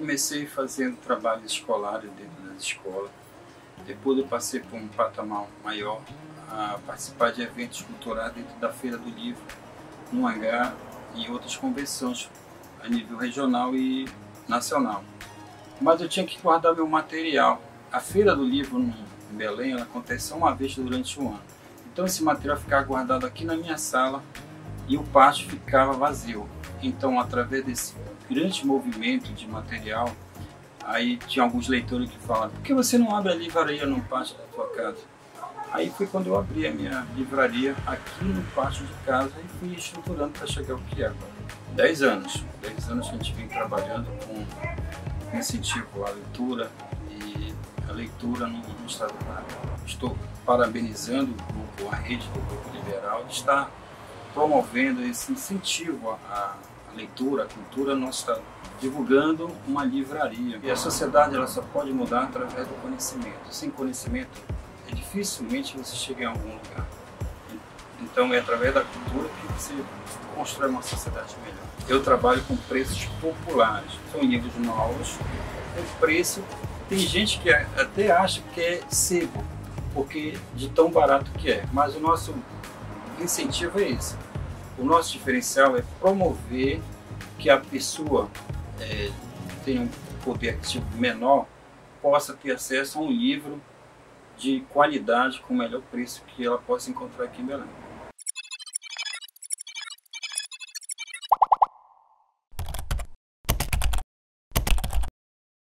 comecei fazendo trabalhos escolares dentro das escolas. Depois eu passei por um patamar maior, a participar de eventos culturais dentro da Feira do Livro, no Hangar e outras convenções a nível regional e nacional. Mas eu tinha que guardar meu material. A Feira do Livro em Belém, ela acontece só uma vez durante o ano. Então esse material ficava guardado aqui na minha sala e o pátio ficava vazio. Então, através desse grande movimento de material, aí tinha alguns leitores que falavam: por que você não abre a livraria no pátio da sua casa? Aí foi quando eu abri a minha livraria aqui no pátio de casa e fui estruturando para chegar ao que é agora. 10 anos. 10 anos que a gente vem trabalhando com incentivo à leitura e a leitura no estado do Pará. Estou parabenizando o grupo, a rede do Grupo Liberal, de estar promovendo esse incentivo à leitura, à cultura no nosso estado, divulgando uma livraria. E a sociedade ela só pode mudar através do conhecimento. Sem conhecimento, dificilmente você chega em algum lugar. Então é através da cultura que você constrói uma sociedade melhor. Eu trabalho com preços populares. São livros novos, com preço. Tem gente que até acha que é sebo, porque de tão barato que é. Mas o nosso incentivo é esse. O nosso diferencial é promover que a pessoa tenha um poder aquisitivo menor, possa ter acesso a um livro de qualidade com o melhor preço que ela possa encontrar aqui em Belém.